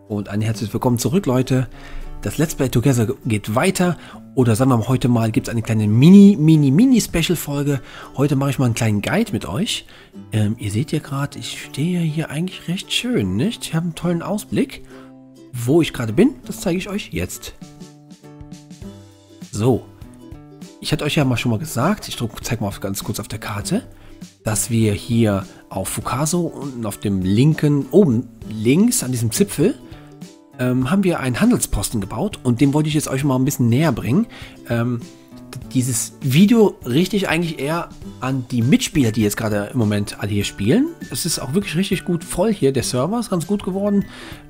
Und ein herzliches Willkommen zurück, Leute. Das Let's Play Together geht weiter. Oder sagen wir mal, heute mal gibt es eine kleine Mini-Special-Folge. Heute mache ich mal einen kleinen Guide mit euch. Ihr seht ja gerade, ich stehe hier eigentlich recht schön, nicht? Ich habe einen tollen Ausblick. Wo ich gerade bin, das zeige ich euch jetzt. So. Ich hatte euch ja mal schon mal gesagt, ich zeige mal ganz kurz auf der Karte, dass wir hier auf Fukaso unten auf dem linken, oben links an diesem Zipfel, haben wir einen Handelsposten gebaut und den wollte ich jetzt euch mal ein bisschen näher bringen. Dieses Video richte ich eigentlich eher an die Mitspieler, die jetzt gerade im Moment alle hier spielen. Es ist auch wirklich richtig gut voll hier. Der Server ist ganz gut geworden.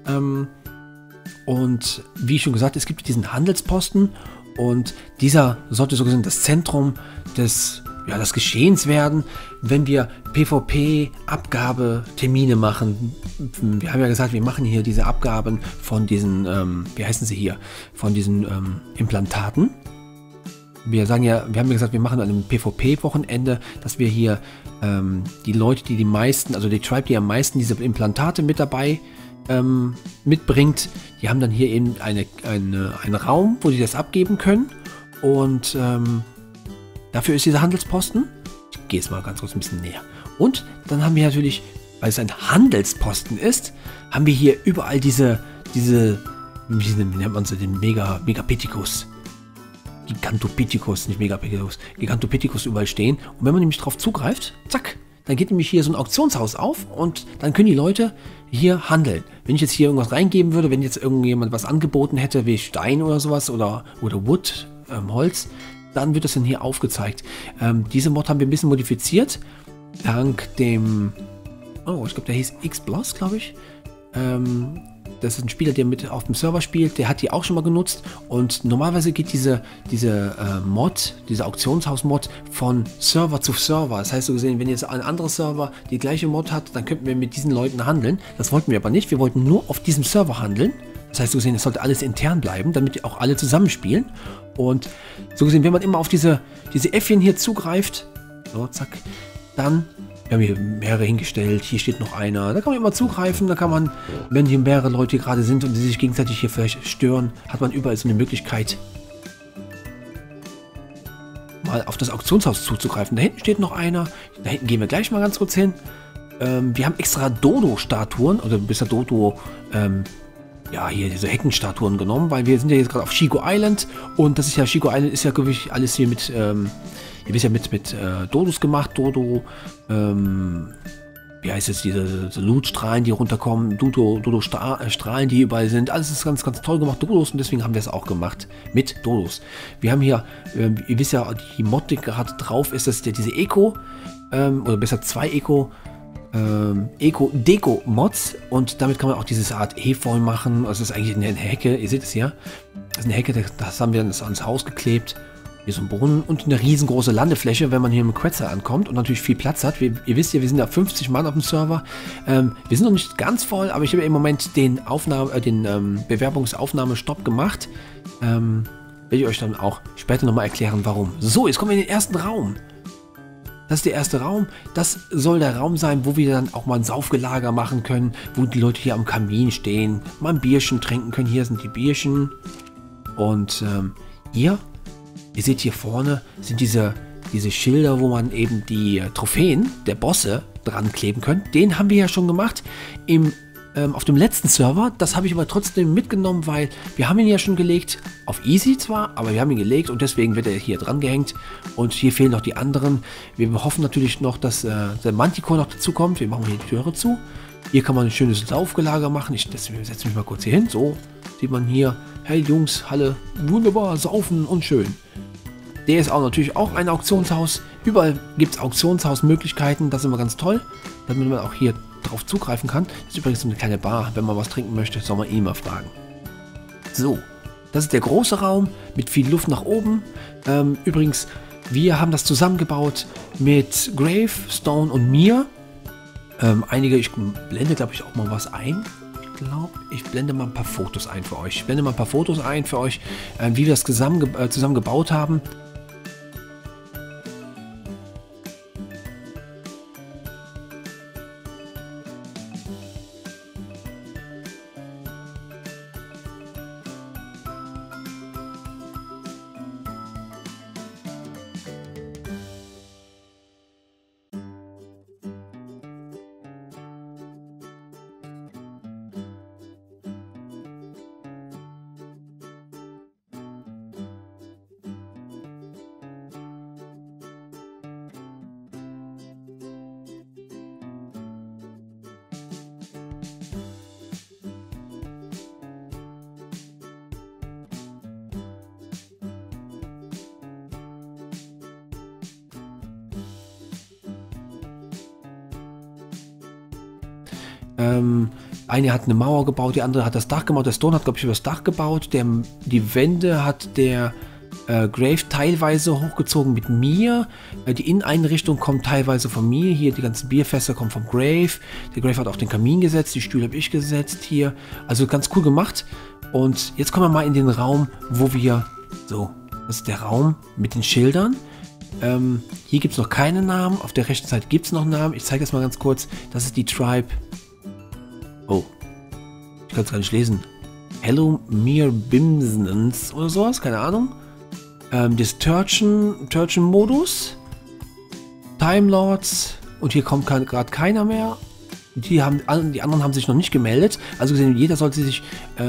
Und wie schon gesagt, es gibt diesen Handelsposten und dieser sollte so gesehen das Zentrum des Geschehens werden, wenn wir PvP-Abgabetermine machen. Wir haben ja gesagt, wir machen hier diese Abgaben von diesen, wie heißen sie hier, von diesen Implantaten. Wir haben ja gesagt, wir machen an einem PvP-Wochenende, dass wir hier die Leute, die meisten, also die Tribe, die am meisten diese Implantate mit dabei mitbringt, die haben dann hier eben einen Raum, wo sie das abgeben können. Und dafür ist dieser Handelsposten. Ich gehe jetzt mal ganz kurz ein bisschen näher. Und dann haben wir natürlich, weil es ein Handelsposten ist, haben wir hier überall diese wie nennt man sie, den Megapithecus. Gigantopithecus, nicht Megapithecus. Gigantopithecus überall stehen. Und wenn man nämlich drauf zugreift, zack, dann geht nämlich hier so ein Auktionshaus auf und dann können die Leute hier handeln. Wenn ich jetzt hier irgendwas reingeben würde, wenn jetzt irgendjemand was angeboten hätte, wie Stein oder sowas oder Wood, Holz, dann wird das dann hier aufgezeigt. Diese Mod haben wir ein bisschen modifiziert. Dank dem, ich glaube, der hieß X-Bloss, glaube ich. Das ist ein Spieler, der mit auf dem Server spielt. Der hat die auch schon mal genutzt. Und normalerweise geht diese Mod, diese Auktionshaus-Mod von Server zu Server. Das heißt so gesehen, wenn jetzt ein anderer Server die gleiche Mod hat, dann könnten wir mit diesen Leuten handeln. Das wollten wir aber nicht. Wir wollten nur auf diesem Server handeln. Das heißt so gesehen, es sollte alles intern bleiben, damit auch alle zusammenspielen. Und so gesehen, wenn man immer auf diese Äffchen hier zugreift, so zack, dann, wir haben hier mehrere hingestellt, hier steht noch einer, da kann man immer zugreifen, da kann man, wenn hier mehrere Leute gerade sind und die sich gegenseitig hier vielleicht stören, hat man überall so eine Möglichkeit, mal auf das Auktionshaus zuzugreifen. Da hinten steht noch einer, da hinten gehen wir gleich mal ganz kurz hin. Wir haben extra Dodo-Statuen, oder bisher Dodo, hier diese Heckenstatuen genommen, weil wir sind ja jetzt gerade auf Shigo Island und das ist ja, Shigo Island ist ja wirklich alles hier mit, ihr wisst ja, mit Dodos gemacht, Dodo, wie heißt es, diese Loot-Strahlen, die runterkommen, Dodo-Strahlen, die überall sind, alles ist ganz, ganz toll gemacht, Dodos, und deswegen haben wir es auch gemacht mit Dodos. Wir haben hier, ihr wisst ja, die Mod, die gerade drauf ist, das ist ja diese Eco, oder besser zwei Eco-Deko-Mods, und damit kann man auch diese Art Efeu machen. Also das ist eigentlich eine Hecke, ihr seht es hier. Das ist eine Hecke, das haben wir ans Haus geklebt. Hier so ein Brunnen und eine riesengroße Landefläche, wenn man hier mit dem Quetzer ankommt und natürlich viel Platz hat. Ihr wisst ja, wir sind da 50 Mann auf dem Server. Wir sind noch nicht ganz voll, aber ich habe im Moment den Bewerbungsaufnahmestopp gemacht. Werde ich euch dann auch später nochmal erklären, warum. So, jetzt kommen wir in den ersten Raum. Das ist der erste Raum. Das soll der Raum sein, wo wir dann auch mal ein Saufgelager machen können, wo die Leute hier am Kamin stehen, mal ein Bierchen trinken können. Hier sind die Bierchen. Und hier, ihr seht hier vorne, sind diese Schilder, wo man eben die Trophäen der Bosse dran kleben kann. Den haben wir ja schon gemacht auf dem letzten Server. Das habe ich aber trotzdem mitgenommen, weil wir haben ihn ja schon gelegt, auf Easy zwar, aber wir haben ihn gelegt und deswegen wird er hier dran gehängt. Und hier fehlen noch die anderen. Wir hoffen natürlich noch, dass der Manticore noch dazu kommt. Wir machen hier die Türe zu. Hier kann man ein schönes Saufgelager machen. Ich setze mich mal kurz hier hin. So sieht man hier, hey Jungs, Halle, wunderbar, saufen und schön. Der ist auch natürlich auch ein Auktionshaus. Überall gibt es Auktionshausmöglichkeiten. Das ist immer ganz toll, damit man auch hier drauf zugreifen kann. Das ist übrigens eine kleine Bar. Wenn man was trinken möchte, soll man ihn mal fragen. So, das ist der große Raum mit viel Luft nach oben. Übrigens, wir haben das zusammengebaut mit Grave, Stone und mir. Ich blende, glaube ich, auch mal was ein. Ich blende mal ein paar Fotos ein für euch. Wie wir das zusammen gebaut haben. Eine hat eine Mauer gebaut, die andere hat das Dach gemacht. Der Stone hat, glaube ich, das Dach gebaut. Die Wände hat der Grave teilweise hochgezogen mit mir. Die Inneneinrichtung kommt teilweise von mir. Hier die ganzen Bierfässer kommen vom Grave. Der Grave hat auch den Kamin gesetzt. Die Stühle habe ich gesetzt hier. Also ganz cool gemacht. Und jetzt kommen wir mal in den Raum, wo wir... So, das ist der Raum mit den Schildern. Hier gibt es noch keine Namen. Auf der rechten Seite gibt es noch Namen. Ich zeige das mal ganz kurz. Das ist die Tribe... Oh, ich kann es gar nicht lesen. Hello Mir Bimsens oder sowas, keine Ahnung. Das Turchen-Modus. Time Lords. Und hier kommt gerade keiner mehr. Die anderen haben sich noch nicht gemeldet. Also gesehen, jeder sollte sich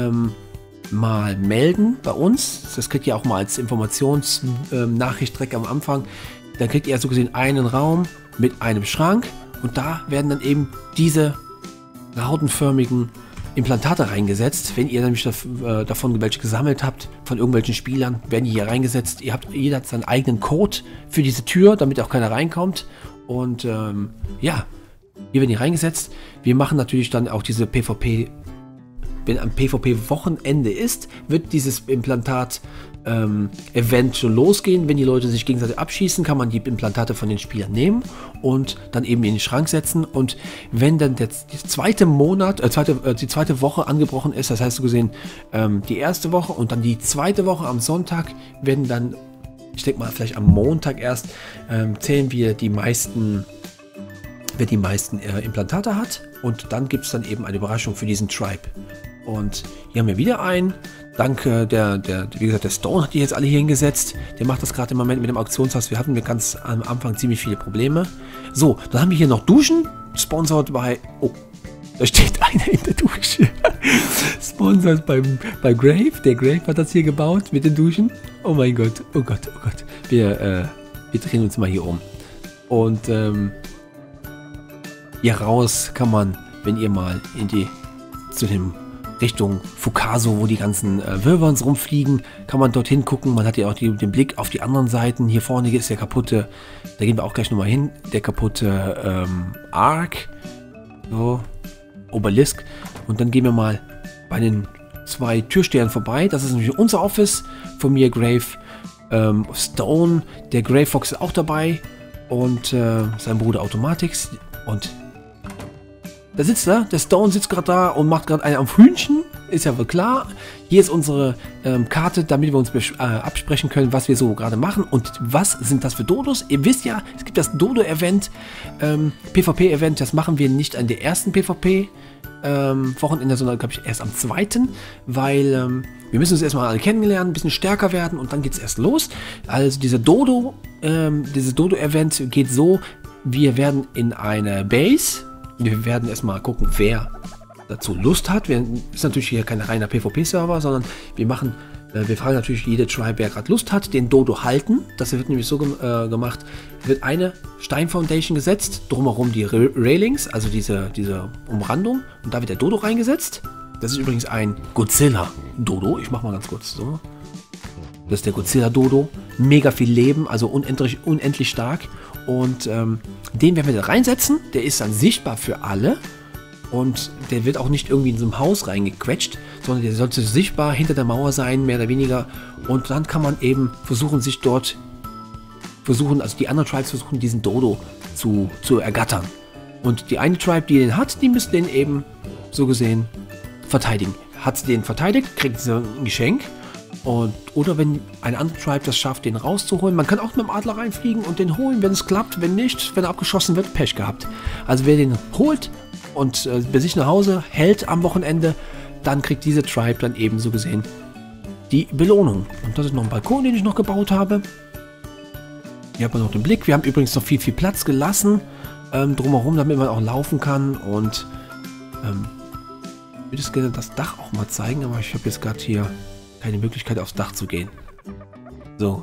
mal melden bei uns. Das kriegt ihr auch mal als Informationsnachricht direkt am Anfang. Dann kriegt ihr so gesehen einen Raum mit einem Schrank. Und da werden dann eben diese rautenförmigen Implantate reingesetzt. Wenn ihr nämlich davon welche gesammelt habt, von irgendwelchen Spielern, werden die hier reingesetzt. Jeder hat seinen eigenen Code für diese Tür, damit auch keiner reinkommt. Und ja, hier werden die reingesetzt. Wir machen natürlich dann auch diese PvP. Wenn ein PvP-Wochenende ist, wird dieses Implantat-Event schon losgehen. Wenn die Leute sich gegenseitig abschießen, kann man die Implantate von den Spielern nehmen und dann eben in den Schrank setzen. Und wenn dann die zweite Woche angebrochen ist, das heißt so gesehen die erste Woche und dann die zweite Woche am Sonntag, werden dann, ich denke mal vielleicht am Montag erst, zählen wir die meisten... wer die meisten Implantate hat, und dann gibt es dann eben eine Überraschung für diesen Tribe. Und hier haben wir wieder einen. Dank wie gesagt, der Stone hat die jetzt alle hier hingesetzt. Der macht das gerade im Moment mit dem Auktionshaus. Wir hatten ganz am Anfang ziemlich viele Probleme. So, dann haben wir hier noch Duschen. Sponsored bei... Oh, da steht einer in der Dusche. Sponsored bei Grave. Der Grave hat das hier gebaut mit den Duschen. Oh mein Gott, oh Gott, oh Gott. Wir drehen uns mal hier um. Und hier raus kann man, wenn ihr mal zu dem Richtung Fukaso, wo die ganzen Wyverns rumfliegen, kann man dorthin gucken. Man hat ja auch den Blick auf die anderen Seiten. Hier vorne ist der kaputte, da gehen wir auch gleich nochmal hin, der kaputte Ark, so, Obelisk. Und dann gehen wir mal bei den 2 Türstehern vorbei. Das ist natürlich unser Office, von mir Grave, Stone, der Grey Fox ist auch dabei und sein Bruder Automatix. Und da sitzt er, der Stone sitzt gerade da und macht gerade einen am Hühnchen, ist ja wohl klar. Hier ist unsere Karte, damit wir uns absprechen können, was wir so gerade machen und was sind das für Dodos. Ihr wisst ja, es gibt das Dodo-Event, PvP-Event, das machen wir nicht an der ersten PvP-Wochenende, sondern glaube ich erst am 2., weil wir müssen uns erstmal alle kennenlernen, ein bisschen stärker werden und dann geht es erst los. Also dieses Dodo-Event geht so, wir werden in eine Base. Wir werden erstmal gucken, wer dazu Lust hat. Ist natürlich hier kein reiner PvP-Server, sondern wir fragen natürlich jede Tribe, wer gerade Lust hat, den Dodo halten. Das wird nämlich so gemacht, wird eine Steinfoundation gesetzt, drumherum die Railings, also diese Umrandung, und da wird der Dodo reingesetzt. Das ist übrigens ein Godzilla-Dodo. Ich mache mal ganz kurz so. Das ist der Godzilla-Dodo. Mega viel Leben, also unendlich stark. Und den werden wir da reinsetzen. Der ist dann sichtbar für alle. Und der wird auch nicht irgendwie in so ein Haus reingequetscht, sondern der sollte sichtbar hinter der Mauer sein, mehr oder weniger. Und dann kann man eben also die anderen Tribes versuchen, diesen Dodo zu ergattern. Und die eine Tribe, die den hat, die müssen den eben, so gesehen, verteidigen. Hat sie den verteidigt, kriegt sie ein Geschenk. Oder wenn eine andere Tribe das schafft, den rauszuholen. Man kann auch mit dem Adler reinfliegen und den holen, wenn es klappt. Wenn nicht, wenn er abgeschossen wird, Pech gehabt. Also wer den holt und bei sich nach Hause hält am Wochenende, dann kriegt diese Tribe dann eben so gesehen die Belohnung. Und das ist noch ein Balkon, den ich noch gebaut habe. Hier hat man noch den Blick. Wir haben übrigens noch viel Platz gelassen drumherum, damit man auch laufen kann. Und ich würde es gerne das Dach auch mal zeigen, aber ich habe jetzt gerade hier keine Möglichkeit, aufs Dach zu gehen. So.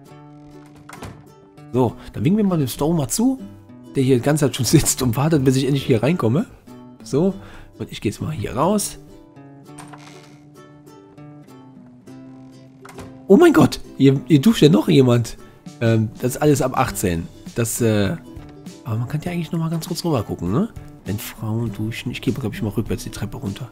So, dann winken wir mal den Stone mal zu, der hier die ganze Zeit schon sitzt und wartet, bis ich endlich hier reinkomme. So, und ich gehe jetzt mal hier raus. Oh mein Gott, hier duscht ja noch jemand. Das ist alles ab 18. Aber man kann ja eigentlich noch mal ganz kurz rüber gucken, ne? Wenn Frauen duschen. Ich gehe, glaube ich, mal rückwärts die Treppe runter.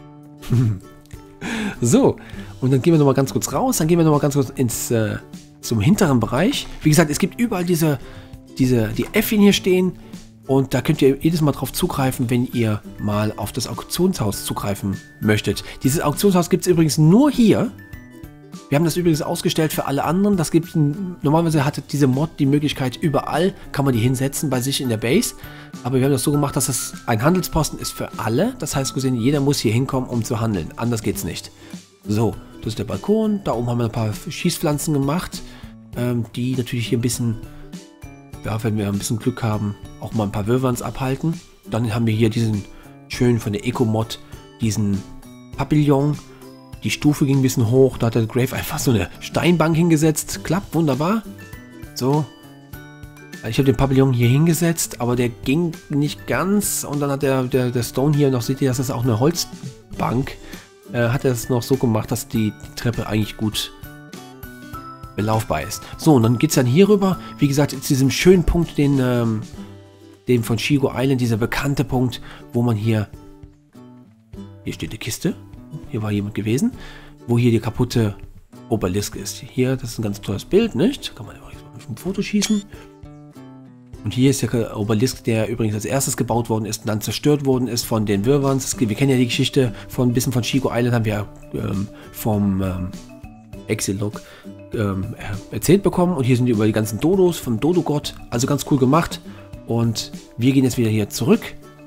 So, und dann gehen wir nochmal ganz kurz raus. Dann gehen wir nochmal ganz kurz zum hinteren Bereich. Wie gesagt, es gibt überall die Äffchen hier stehen. Und da könnt ihr jedes Mal drauf zugreifen, wenn ihr mal auf das Auktionshaus zugreifen möchtet. Dieses Auktionshaus gibt es übrigens nur hier. Wir haben das übrigens ausgestellt für alle anderen. Das gibt normalerweise hatte diese Mod die Möglichkeit, überall kann man die hinsetzen bei sich in der Base. Aber wir haben das so gemacht, dass es ein Handelsposten ist für alle. Das heißt gesehen, jeder muss hier hinkommen, um zu handeln. Anders geht's nicht. So, das ist der Balkon. Da oben haben wir ein paar Schießpflanzen gemacht, die natürlich hier ein bisschen, ja, wenn wir ein bisschen Glück haben, auch mal ein paar Würwans abhalten. Dann haben wir hier diesen schönen von der Eco-Mod, diesen Papillon. Die Stufe ging ein bisschen hoch, da hat der Grave einfach so eine Steinbank hingesetzt. Klappt, wunderbar. So. Ich habe den Papillon hier hingesetzt, aber der ging nicht ganz. Und dann hat der Stone hier, noch seht ihr, das ist auch eine Holzbank, hat er es noch so gemacht, dass die Treppe eigentlich gut belaufbar ist. So, und dann geht es dann hier rüber. Wie gesagt, zu diesem schönen Punkt, den von Shigo Island, dieser bekannte Punkt, wo man hier steht eine Kiste. Hier war jemand gewesen, wo hier die kaputte Obelisk ist. Hier, das ist ein ganz tolles Bild, nicht? Kann man ja ein Foto schießen. Und hier ist der Obelisk, der übrigens als erstes gebaut worden ist und dann zerstört worden ist von den Würwans. Wir kennen ja die Geschichte von ein bisschen von Shigo Island, haben wir vom Exilog erzählt bekommen. Und hier sind die über die ganzen Dodos vom Dodo-Gott. Also ganz cool gemacht. Und wir gehen jetzt wieder hier zurück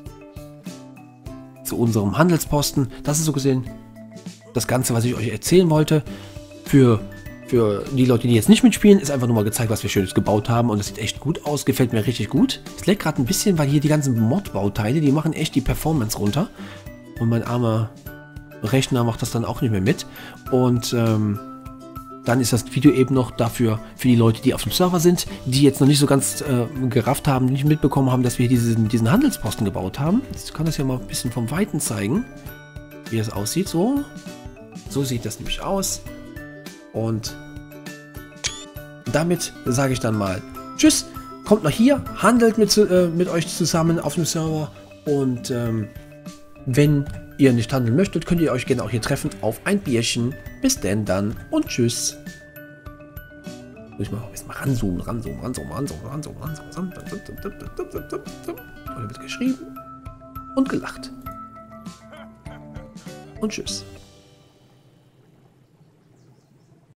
zu unserem Handelsposten. Das ist so gesehen das Ganze, was ich euch erzählen wollte. Für die Leute, die jetzt nicht mitspielen, ist einfach nur mal gezeigt, was wir Schönes gebaut haben. Und es sieht echt gut aus. Gefällt mir richtig gut. Es leckt gerade ein bisschen, weil hier die ganzen Mod-Bauteile, die machen echt die Performance runter. Und mein armer Rechner macht das dann auch nicht mehr mit. Und dann ist das Video eben noch dafür, für die Leute, die auf dem Server sind, die jetzt noch nicht so ganz gerafft haben, nicht mitbekommen haben, dass wir diesen Handelsposten gebaut haben. Ich kann das ja mal ein bisschen vom Weiten zeigen, wie das aussieht. So sieht das nämlich aus. Und damit sage ich dann mal tschüss, kommt noch hier, handelt mit euch zusammen auf dem Server. Und wenn ihr nicht handeln möchtet, könnt ihr euch gerne auch hier treffen auf ein Bierchen. Bis denn dann und tschüss. Muss ich mal ranzoomen. Da wird geschrieben und gelacht. Und tschüss.